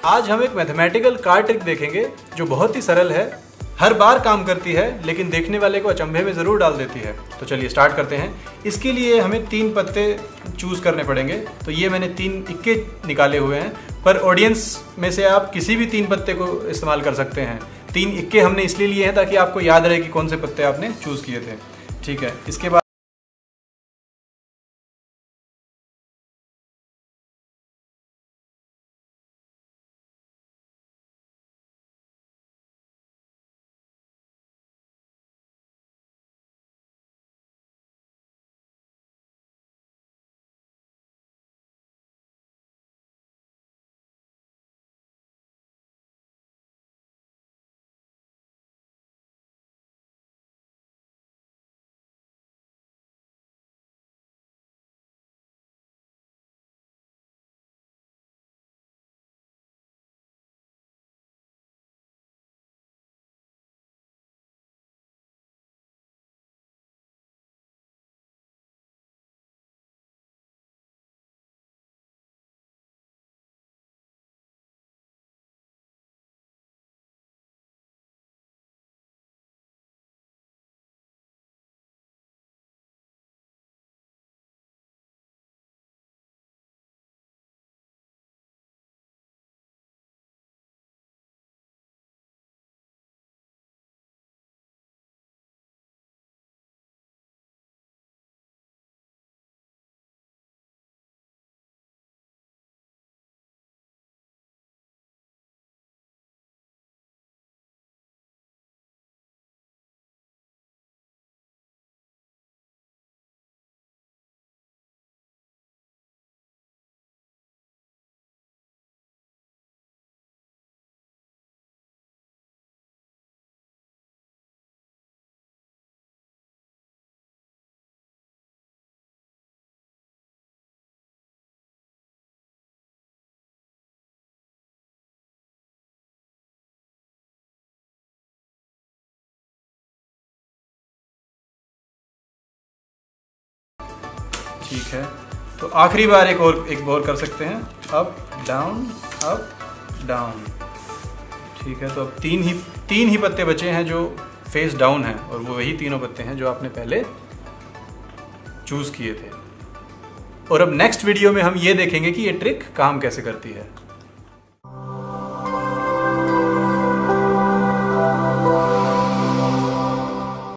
आज हम एक मैथमेटिकल कार्ड ट्रिक देखेंगे जो बहुत ही सरल है, हर बार काम करती है लेकिन देखने वाले को अचंभे में ज़रूर डाल देती है। तो चलिए स्टार्ट करते हैं। इसके लिए हमें 3 पत्ते चूज़ करने पड़ेंगे। तो ये मैंने 3 इक्के निकाले हुए हैं, पर ऑडियंस में से आप किसी भी 3 पत्ते को इस्तेमाल कर सकते हैं। 3 इक्के हमने इसलिए लिए हैं ताकि आपको याद रहे कि कौन से पत्ते आपने चूज़ किए थे। ठीक है, इसके बाद ठीक है, तो आखिरी बार एक और कर सकते हैं। Up down. ठीक है, तो अब तीन ही पत्ते बचे हैं जो फेस डाउन हैं, और वो वही तीनों पत्ते हैं जो आपने पहले चूज किए थे। और अब नेक्स्ट वीडियो में हम ये देखेंगे कि ये ट्रिक काम कैसे करती है।